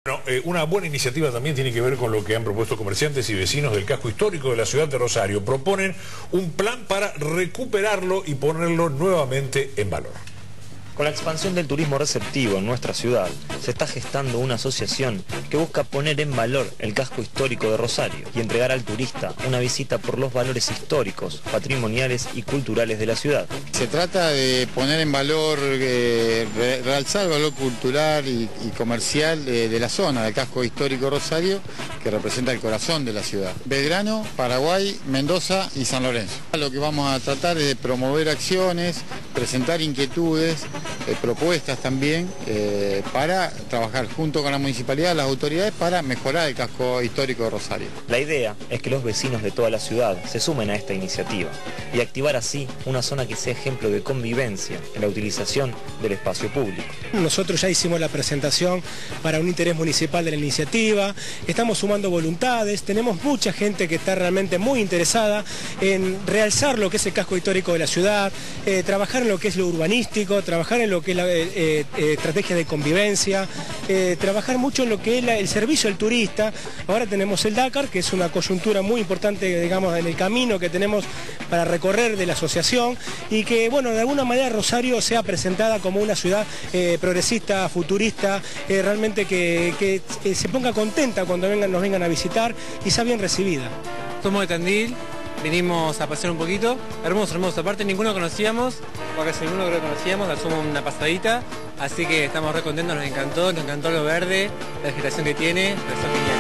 Bueno, una buena iniciativa también tiene que ver con lo que han propuesto comerciantes y vecinos del casco histórico de la ciudad de Rosario. Proponen un plan para recuperarlo y ponerlo nuevamente en valor. Con la expansión del turismo receptivo en nuestra ciudad, se está gestando una asociación que busca poner en valor el casco histórico de Rosario y entregar al turista una visita por los valores históricos, patrimoniales y culturales de la ciudad. Se trata de poner en valor, realzar el valor cultural y comercial de la zona del casco histórico Rosario, que representa el corazón de la ciudad. Belgrano, Paraguay, Mendoza y San Lorenzo. Lo que vamos a tratar es de promover acciones, presentar inquietudes, propuestas también para trabajar junto con la municipalidad, las autoridades, para mejorar el casco histórico de Rosario. La idea es que los vecinos de toda la ciudad se sumen a esta iniciativa y activar así una zona que sea ejemplo de convivencia en la utilización del espacio público. Nosotros ya hicimos la presentación para un interés municipal de la iniciativa, estamos sumando voluntades, tenemos mucha gente que está realmente muy interesada en realzar lo que es el casco histórico de la ciudad, trabajar en lo que es lo urbanístico, trabajar en lo que es la estrategia de convivencia, trabajar mucho en lo que es el servicio al turista. Ahora tenemos el Dakar, que es una coyuntura muy importante, digamos, en el camino que tenemos para recorrer de la asociación, y que, bueno, de alguna manera Rosario sea presentada como una ciudad progresista, futurista, realmente que se ponga contenta cuando nos vengan a visitar y sea bien recibida. Somos de Tandil, vinimos a pasear un poquito, hermoso, hermoso, aparte ninguno conocíamos, o casi ninguno creo que conocíamos, hacemos una pasadita, así que estamos re contentos, nos encantó lo verde, la vegetación que tiene, son geniales.